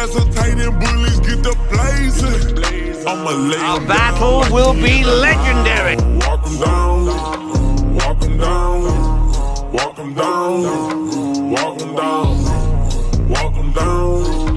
hesitating, bullies get the blazing. I'ma lay Our battle will be legendary. Walk 'em down, walk 'em down, walk 'em down, walk 'em down, walk 'em down.